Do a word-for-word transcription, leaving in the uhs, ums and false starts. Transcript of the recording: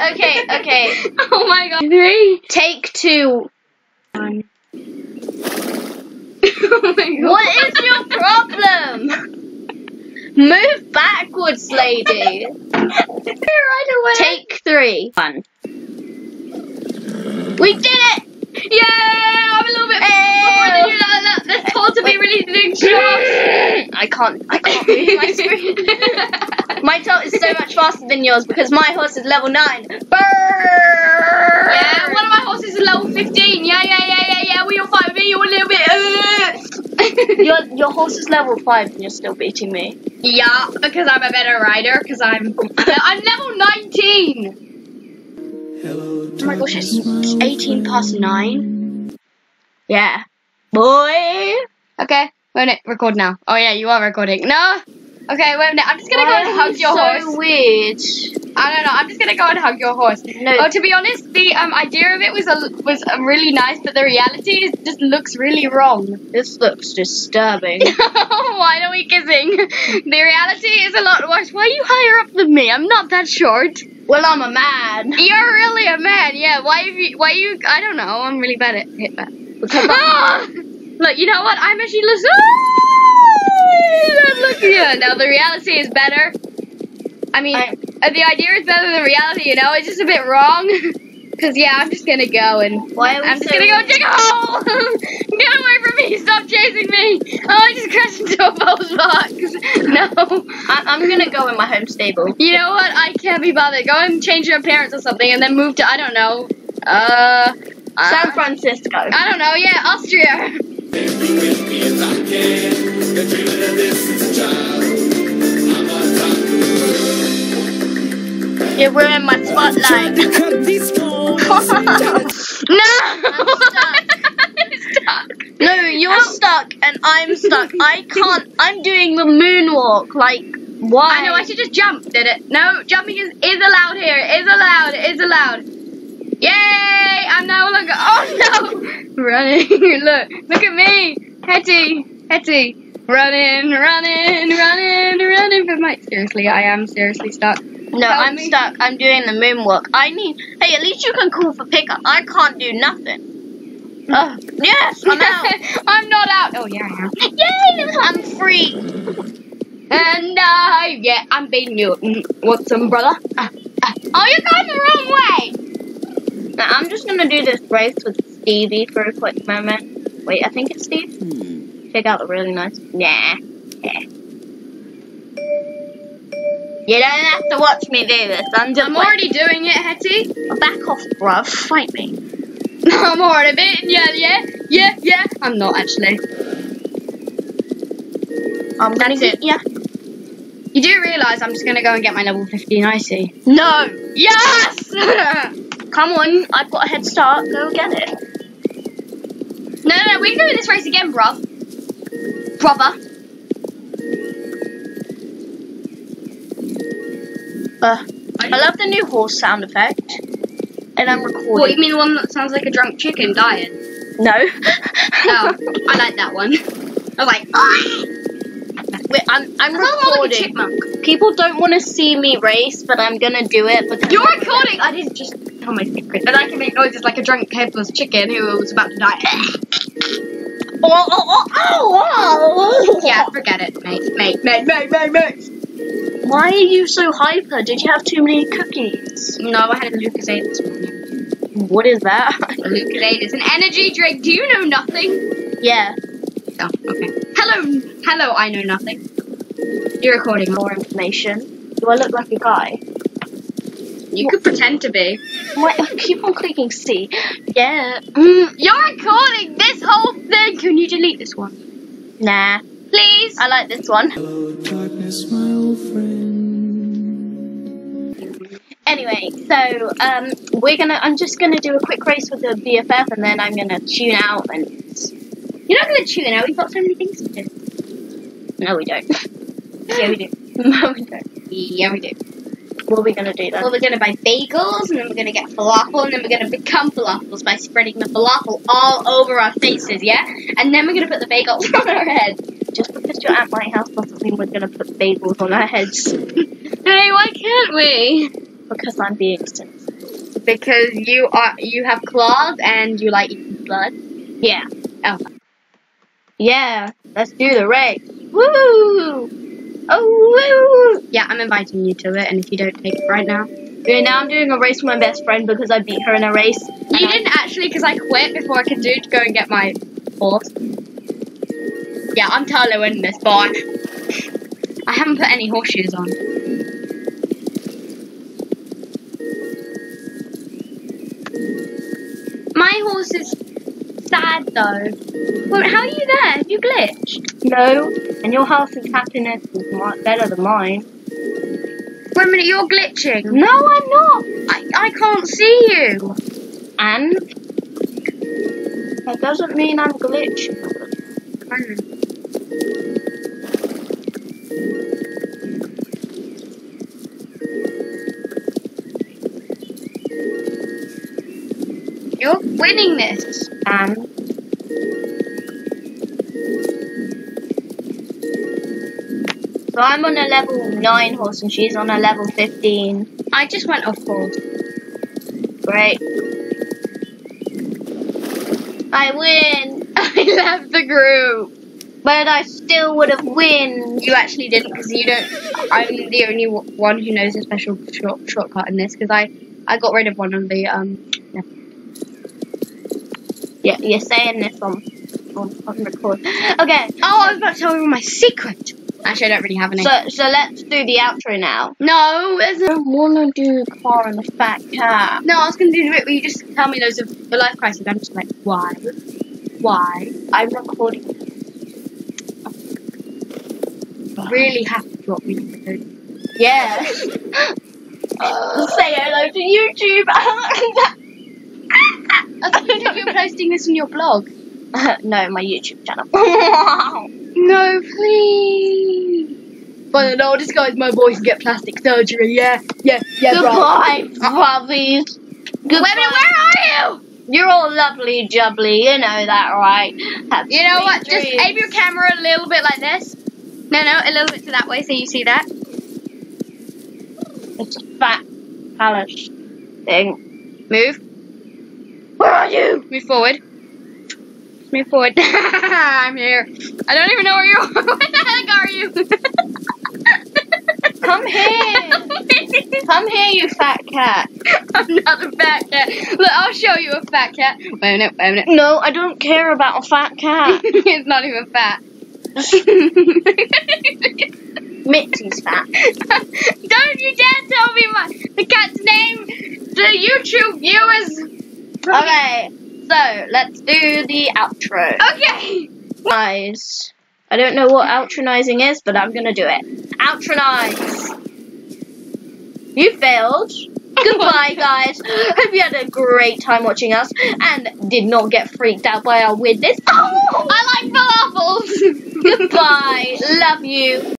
Okay, okay. Oh my god. Three. Take two. One. Oh my god. What is your problem? Move backwards, lady. Right away. Take three. One. We did it! Yeah, I'm a little bit before they do that. Look, there's told to be released in shots. I can't, I can't move my screen. My tilt is so much faster than yours because my horse is level nine. Burr! Yeah, one of my horses is level fifteen. Yeah, yeah, yeah, yeah, yeah. Will you fight me? You're a little bit. Uh. your your horse is level five and you're still beating me. Yeah, because I'm a better rider. Because I'm I'm level nineteen. Oh my gosh, it's eighteen past nine. Yeah, boy. Okay, wait a minute. Record now. Oh yeah, you are recording. No. Okay, wait a minute. I'm just gonna Why go and hug your so horse. weird. I don't know. I'm just gonna go and hug your horse. No. Oh, to be honest, the um idea of it was a, was a really nice, but the reality is just looks really wrong. This looks disturbing. Why are we kissing? The reality is a lot worse. Why are you higher up than me? I'm not that short. Well, I'm a man. You're really a man. Yeah. Why have you? Why you? I don't know. I'm really bad at hit that. Because Look, you know what? I'm actually listening. Look, yeah. Now the reality is better. I mean, I, uh, the idea is better than reality. You know, it's just a bit wrong. Cause yeah, I'm just gonna go and why are we I'm just so gonna go dig a hole. Get away from me! Stop chasing me! Oh, I just crashed into a bowls box. No. I, I'm gonna go in my home stable. You know what? I can't be bothered. Go and change your appearance or something, and then move to I don't know. Uh, San uh, Francisco. I don't know. Yeah, Austria. You ruined my spotlight. No! I'm stuck. I'm stuck. No, you're stuck and I'm stuck. I can't. I'm doing the moonwalk. Like, why? I know, I should just jump, did it? No, jumping is, is allowed here. Is allowed. Is allowed. Yay! I'm no longer. Oh no! Running. Look. Look at me. Hetty. Hetty. Running, running, running, running for my. Seriously, I am seriously stuck. No, Help I'm me. stuck. I'm doing the moonwalk. I need. Hey, at least you can call for pickup. I can't do nothing. Oh, yes, I'm out. I'm not out. Oh yeah, I am. Yay! I'm free. And uh, yeah, I'm beating you. Mm, Want some, brother? Uh, uh. Oh, you're going the wrong way. Now, I'm just gonna do this race with Stevie for a quick moment. Wait, I think it's Steve. Hmm. Check out the really nice. Nah. Yeah. You don't have to watch me do this. I'm just. I'm already doing it, Hetty. Back off, bruv. Fight me. I'm already beating you. Yeah, yeah, yeah. I'm not actually. I'm gonna That's it. get ya. You do realise I'm just gonna go and get my level fifteen icy. No. Yes! Come on. I've got a head start. Go get it. No, no, no. We can do this race again, bruv. Brother. Uh, I love the new horse sound effect. And I'm recording. What, you mean the one that sounds like a drunk chicken dying? No. Oh, I like that one. I was like, ah! Wait, I'm I'm That sounds more like a recording. chipmunk. People don't want to see me race, but I'm gonna do it. But You're recording! I didn't just tell my secret. And I can make noises like a drunk headless chicken who was about to die. Oh, oh, oh, oh, oh. Yeah, forget it, mate. Mate, mate, mate, mate, mate. Why are you so hyper? Did you have too many cookies? No, I had a Lucozade this morning. What is that? A Lucozade is an energy drink. Do you know nothing? Yeah. Oh, okay. Hello, hello, I know nothing. You're recording. More information. Do I look like a guy? You could pretend to be. Wait, I keep on clicking C. Yeah. Mm, you're recording this whole thing. Can you delete this one? Nah. Please? I like this one. Hello, darkness, my old friend. Anyway, so um, we're gonna. I'm just gonna do a quick race with the B F F, and then I'm gonna tune out. And You're not going to tune out. We've got so many things to do. no, we don't. Yeah, we do. No, we don't. Yeah, we do. What are we gonna do then? Well, we're going to buy bagels, and then we're going to get falafel, and then we're going to become falafels by spreading the falafel all over our faces, yeah? And then we're going to put the bagels on our heads. Just because you're at my house doesn't mean we're gonna put bagels on our heads. Hey, why can't we? Because I'm being sensible. Because you are you have claws and you like eating blood. Yeah. Oh. Yeah. Let's do the race. Woo! Oh, woo! Yeah, I'm inviting you to it, and if you don't take it right now. Yeah, now I'm doing a race with my best friend because I beat her in a race. You didn't actually, because I quit before I could do to go and get my horse. Yeah, I'm totally winning this, boy. I haven't put any horseshoes on. My horse is sad though. Well, how are you there? Have you glitched? No, and your house's happiness is much better than mine. Wait a minute, you're glitching. No, I'm not. I, I can't see you. And that doesn't mean I'm glitching. You're winning this. And so I'm on a level nine horse and she's on a level fifteen. I just went off horse. Great. I win. I left the group. But I still would have win. You actually didn't, because you don't. I'm the only one who knows a special short, shortcut in this, because I, I got rid of one of the um. Yeah. Yeah, you're saying this on on, on record. Okay. Oh, I was about to tell you my secret. Actually, I don't really have any. So so let's do the outro now. No, there's I no. don't wanna do car and the fat cat. No, I was gonna do the bit where you just tell me loads of the life crisis. I'm just like, why, why? I'm recording. Really have to drop me. Food. Yeah. uh, say hello to YouTube. I thought you were posting this on your blog. No, my YouTube channel. No, please. But no, disguise my voice and get plastic surgery. Yeah, yeah, yeah. Goodbye, puppies. Goodbye. Wait a minute, where are you? You're all lovely jubbly, you know that, right? Have You know sweet what? Just dreams. aim your camera a little bit like this. No, no, a little bit to that way so you see that. It's a fat palace thing. Move. Where are you? Move forward. Move forward. I'm here. I don't even know where you are. Where the heck are you? Come here. Come here, you fat cat. I'm not a fat cat. Look, I'll show you a fat cat. Wait a minute, wait a minute. No, I don't care about a fat cat. It's not even fat. Mitzi's fat. Don't you dare tell me my the cat's name. The YouTube viewers. Okay, so let's do the outro. Okay. Guys, I don't know what outronizing is, but I'm gonna do it. Outronize. You failed. Goodbye, guys. Hope you had a great time watching us and did not get freaked out by our weirdness. Oh, I like falafels. goodbye. Love you.